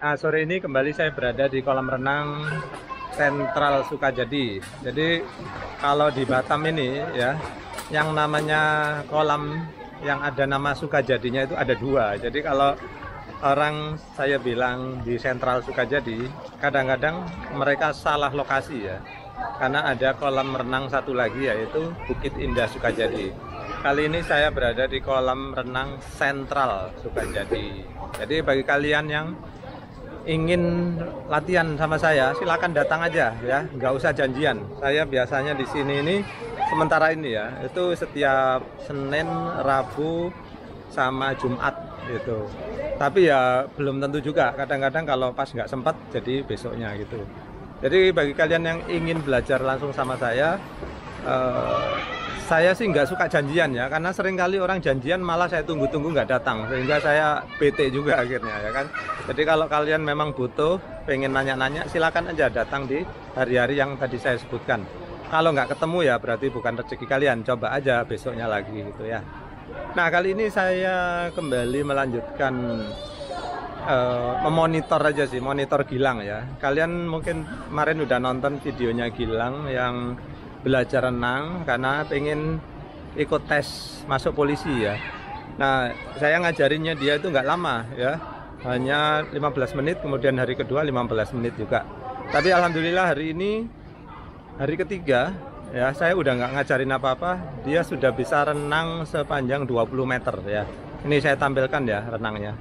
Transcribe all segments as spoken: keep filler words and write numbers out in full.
Nah, sore ini kembali saya berada di kolam renang Sentral Sukajadi. Jadi kalau di Batam ini ya, yang namanya kolam yang ada nama Sukajadinya itu ada dua. Jadi kalau orang saya bilang di Sentral Sukajadi, kadang-kadang mereka salah lokasi ya. Karena ada kolam renang satu lagi yaitu Bukit Indah Sukajadi. Kali ini saya berada di kolam renang Sentral Sukajadi. Jadi bagi kalian yang ingin latihan sama saya, silakan datang aja ya, nggak usah janjian. Saya biasanya di sini ini sementara ini ya, itu setiap Senin, Rabu, sama Jumat gitu. Tapi ya belum tentu juga, kadang-kadang kalau pas nggak sempat jadi besoknya gitu. Jadi bagi kalian yang ingin belajar langsung sama saya, eh, saya sih nggak suka janjian ya, karena sering kali orang janjian malah saya tunggu-tunggu nggak datang, sehingga saya bete juga akhirnya ya kan. Jadi kalau kalian memang butuh, pengen nanya-nanya, silakan aja datang di hari-hari yang tadi saya sebutkan. Kalau nggak ketemu ya berarti bukan rezeki kalian, coba aja besoknya lagi gitu ya. Nah, kali ini saya kembali melanjutkan uh, memonitor aja sih, monitor Gilang ya. Kalian mungkin kemarin udah nonton videonya Gilang yang belajar renang karena pengen ikut tes masuk polisi ya. Nah, saya ngajarinnya dia itu nggak lama ya, hanya lima belas menit, kemudian hari kedua lima belas menit juga. Tapi alhamdulillah hari ini hari ketiga ya, saya udah nggak ngajarin apa-apa, dia sudah bisa renang sepanjang dua puluh meter ya. Ini saya tampilkan ya renangnya.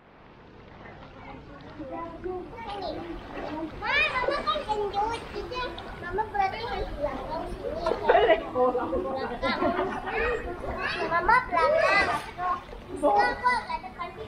Mama belakang. Enggak kok, enggak ada kaki.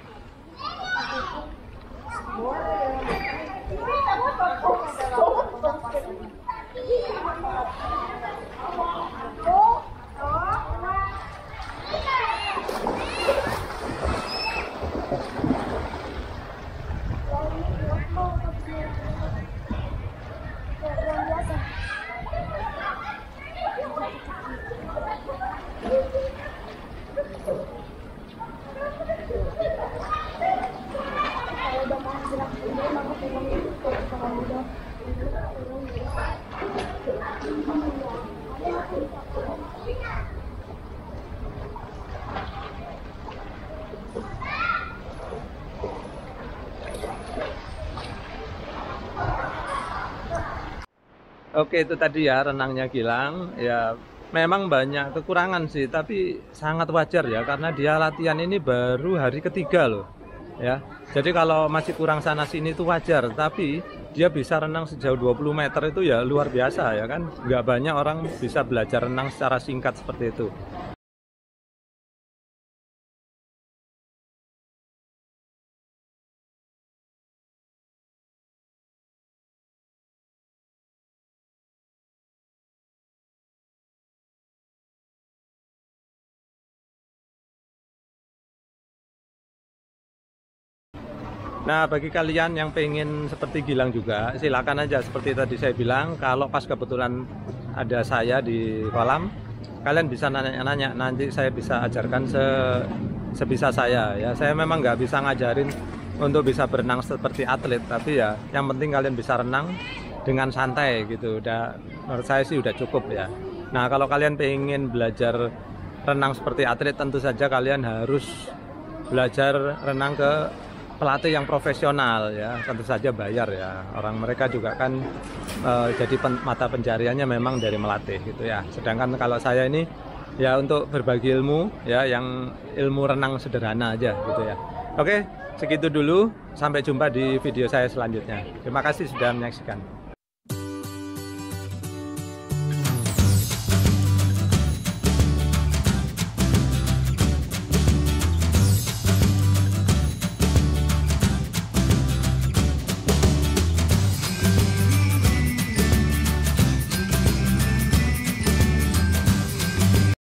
Oke, itu tadi ya renangnya Gilang ya. Memang banyak kekurangan sih, tapi sangat wajar ya, karena dia latihan ini baru hari ketiga loh ya. Jadi kalau masih kurang sana sini itu wajar, tapi dia bisa renang sejauh dua puluh meter itu ya luar biasa ya kan. Nggak banyak orang bisa belajar renang secara singkat seperti itu. Nah, bagi kalian yang pengen seperti Gilang juga, silakan aja seperti tadi saya bilang. Kalau pas kebetulan ada saya di kolam, kalian bisa nanya-nanya, nanti saya bisa ajarkan se sebisa saya ya. Saya memang nggak bisa ngajarin untuk bisa berenang seperti atlet, tapi ya yang penting kalian bisa renang dengan santai gitu. Udah, menurut saya sih udah cukup ya. Nah, kalau kalian pengen belajar renang seperti atlet, tentu saja kalian harus belajar renang ke pelatih yang profesional ya, tentu saja bayar ya. Orang mereka juga kan e, jadi pen, mata pencariannya memang dari melatih gitu ya. Sedangkan kalau saya ini ya untuk berbagi ilmu ya, yang ilmu renang sederhana aja gitu ya. Oke, segitu dulu, sampai jumpa di video saya selanjutnya. Terima kasih sudah menyaksikan.